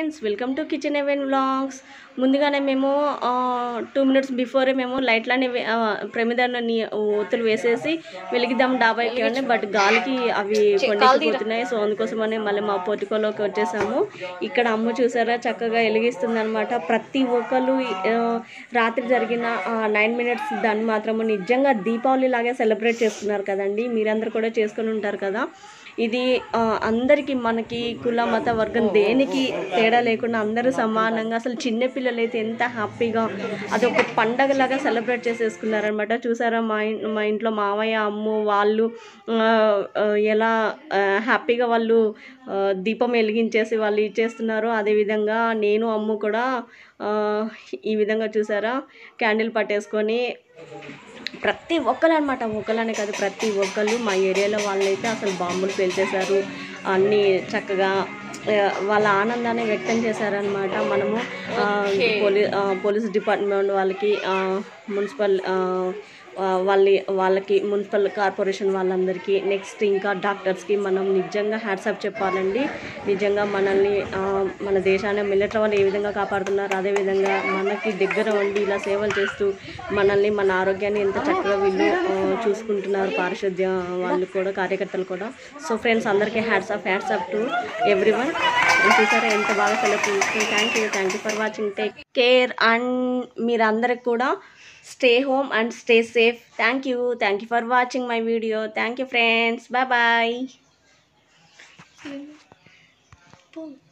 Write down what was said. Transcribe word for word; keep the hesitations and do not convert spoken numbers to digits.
Friends, welcome to kitchen even vlogs. ముందుగానే మేము two minutes before మేము లైట్లని ప్రమిదాన్ని ఒత్తులు వేసేసి వెలిగిద్దాం డాబా ఎక్కామండి. బట్ గాలికి అవి కొండెక్కిపోతున్నాయి. సో అందుకోసమని మళ్ళీ మా పోర్టికోలోకి వచ్చేసాము. ఇక్కడ అమ్మ చూసారా చక్కగా వెలిగిస్తుంది అనమాట. ప్రతి ఒక్కరు రాత్రి జరిగిన నైన్ మినిట్స్ దాన్ని మాత్రము నిజంగా దీపావళి లాగే సెలబ్రేట్ చేసుకున్నారు కదండి. మీరందరూ కూడా చేసుకొని ఉంటారు కదా. ఇది అందరికీ మనకి కుల మత వర్గం దేనికి తేడా లేకుండా అందరూ సమానంగా, అసలు చిన్నపిల్లలు అయితే ఎంత హ్యాపీగా అదొక పండగలాగా సెలబ్రేట్ చేసేసుకున్నారనమాట. చూసారా మా మా ఇంట్లో మామయ్య అమ్ము వాళ్ళు ఎలా హ్యాపీగా వాళ్ళు దీపం వెలిగించేసి వాళ్ళు ఇచ్చేస్తున్నారు. అదేవిధంగా నేను అమ్ము కూడా ఈ విధంగా చూసారా క్యాండిల్ పట్టేసుకొని ప్రతి ఒక్కరు అనమాట, ఒక్కలనే కాదు ప్రతి ఒక్కళ్ళు మా ఏరియాలో వాళ్ళైతే అసలు బాంబులు పేల్చేశారు. అన్నీ చక్కగా వాళ్ళ ఆనందాన్ని వ్యక్తం చేశారనమాట. మనము పోలీ పోలీస్ డిపార్ట్మెంట్ వాళ్ళకి, మున్సిపల్ వాళ్ళ వాళ్ళకి మున్సిపల్ కార్పొరేషన్ వాళ్ళందరికీ, నెక్స్ట్ ఇంకా డాక్టర్స్కి మనం నిజంగా హ్యాట్సాప్ చెప్పాలండి. నిజంగా మనల్ని మన దేశాన్ని మిలిటరీ వాళ్ళు ఏ విధంగా కాపాడుతున్నారు, అదేవిధంగా మనకి దగ్గర ఉండి ఇలా సేవలు చేస్తూ మనల్ని మన ఆరోగ్యాన్ని ఎంత చక్కగా వీళ్ళు చూసుకుంటున్నారు, పారిశుద్ధ్య వాళ్ళు కూడా, కార్యకర్తలు కూడా. సో ఫ్రెండ్స్, అందరికీ hats off hats off to everyone. చూసారా ఎంత బాగా సెలబ్రేట్ చేస్తుంది. Thank you thank you for watching. Take care and మీరందరికి కూడా stay home and stay safe. Thank you thank you for watching my video. Thank you friends. Bye bye.